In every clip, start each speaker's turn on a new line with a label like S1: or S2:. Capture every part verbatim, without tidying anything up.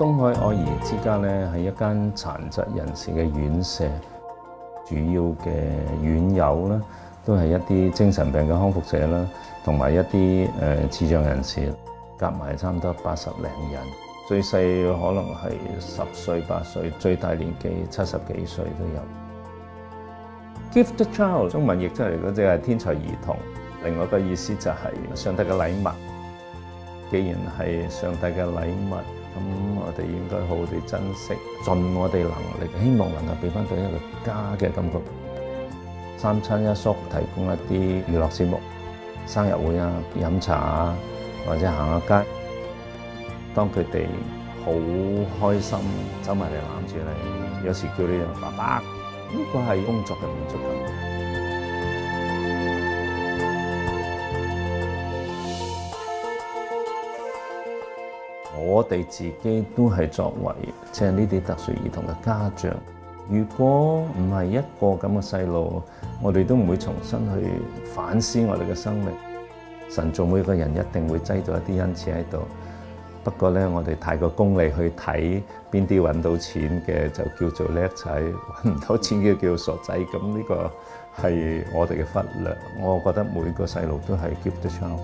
S1: 東海愛兒之家咧係一間殘疾人士嘅院舍，主要嘅院友咧都係一啲精神病嘅康復者啦，同埋一啲誒智障人士，夾埋差唔多八十零人。最細可能係十歲八歲，最大年紀七十幾歲都有。Gifted child 中文譯出嚟嗰隻係天才兒童，另外一個意思就係上帝嘅禮物。既然係上帝嘅禮物，咁我哋應該好好地珍惜，盡我哋能力，希望能夠俾翻佢一個家嘅感覺。三餐一宿提供一啲娛樂節目，生日會啊、飲茶啊，或者行下街。當佢哋好開心，走埋嚟攬住你，有時叫你爸爸，呢個係工作嘅滿足感。我哋自己都係作為即係呢啲特殊兒童嘅家長，如果唔係一個咁嘅細路，我哋都唔會重新去反思我哋嘅生命。神做每個人一定會擠到一啲恩賜喺度，不過咧，我哋太過功利去睇邊啲揾到錢嘅就叫做叻仔，揾唔到錢嘅叫做傻仔，咁呢個係我哋嘅忽略。我覺得每個細路都係 gifted child。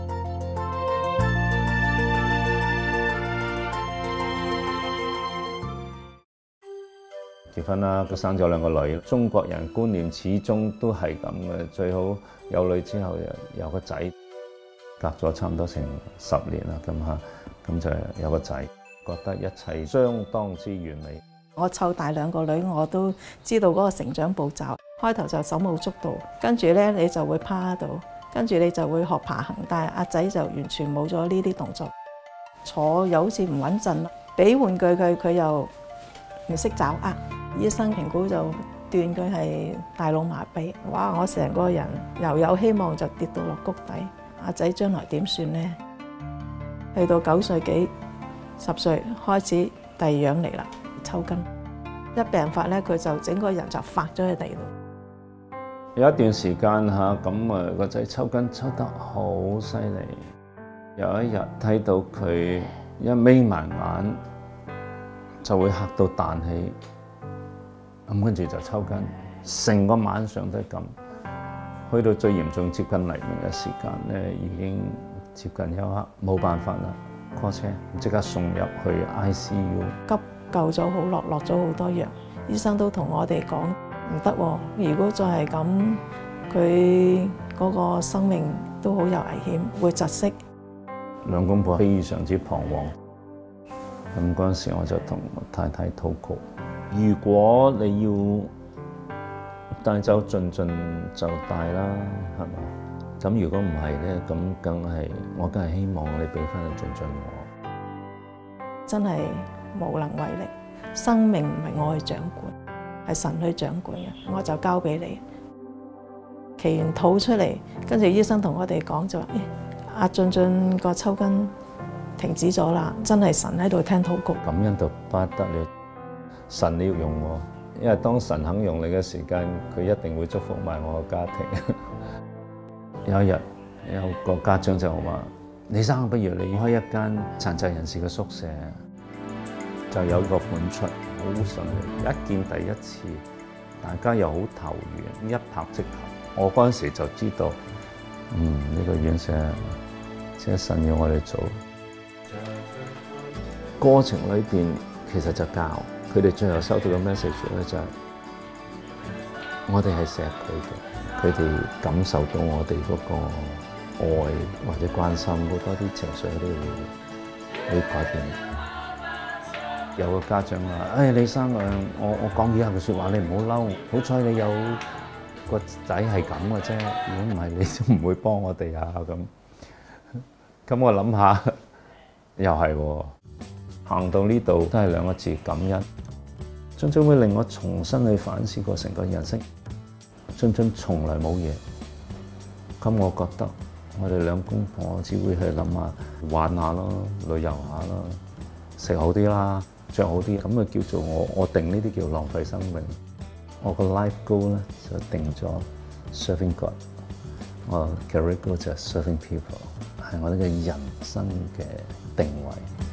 S1: 結婚啦，佢生咗兩個女。中國人觀念始終都係咁嘅，最好有女之後又有個仔。隔咗差唔多成十年啦，咁嚇，咁就有個仔，覺得一切相當之完美。
S2: 我湊大兩個女，我都知道嗰個成長步驟。開頭就手舞足蹈，跟住咧你就會趴喺度，跟住你就會學爬行。但係阿仔就完全冇咗呢啲動作，坐又好似唔穩陣啦。俾玩具佢，佢又唔識找握。醫生評估就斷佢係大腦麻痹。哇！我成個人又有希望就跌到落谷底。阿仔將來點算呢？去到九歲幾、十歲開始第二樣嚟啦，抽筋。一病發咧，佢就整個人就發咗喺地度。
S1: 有一段時間嚇，咁啊個仔抽筋抽得好犀利。有一日睇到佢一眯埋眼，就會嚇到彈起，咁跟住就抽筋，成個晚上都係咁。去到最嚴重接近黎明嘅時間咧，已經接近休克，冇辦法啦 ，call 車，即刻送入去 I C U，
S2: 急救咗好落，落咗好多藥，醫生都同我哋講唔得喎，如果再係咁，佢嗰個生命都好有危險，會窒息。
S1: 兩公婆非常之彷徨，咁嗰陣時我就同太太禱告，如果你要帶走進進就大啦，係嘛？咁如果唔係咧，咁梗係我梗係希望你俾翻個進進我。
S2: 真係無能為力，生命唔係我去掌管，係神去掌管嘅，我就交俾你。祈完禱出嚟，跟住醫生同我哋講就話：誒，阿進進個抽筋停止咗啦，真係神喺度聽禱告。
S1: 感恩到不得了，神你要用我。因為當神肯用你嘅時間，佢一定會祝福埋我個家庭。有一日有個家長就話：李生，不如你開一間殘疾人士嘅宿舍，就有個盤出，好順利，一見第一次，大家又好投緣，一拍即合。我嗰陣時就知道，嗯，呢個院舍即係神要我哋做。過程裏邊其實就教。佢哋最後收到嘅 message 咧就係，我哋係錫佢嘅，佢哋感受到我哋嗰個愛或者關心，好多啲情緒都會會改變。有個家長話：誒、哎，李生啊，我我講以下嘅説話，你唔好嬲。好彩你有個仔係咁嘅啫，如果唔係，你都唔會幫我哋啊咁。咁我諗下，又係喎。行到呢度都係兩個字感恩，進進會令我重新去反思過成個人生。進進從來冇嘢，咁我覺得我哋兩公婆只會去諗下玩下咯，旅遊下咯，食好啲啦，着好啲，咁啊叫做我我定呢啲叫浪費生命。我個 life goal 咧就定咗 serving God， 我 career goal 就係 serving people， 係我呢個人生嘅定位。